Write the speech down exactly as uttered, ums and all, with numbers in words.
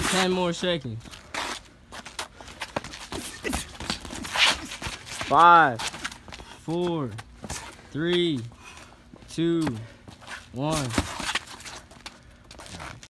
ten more seconds. Five, four, three, two, one.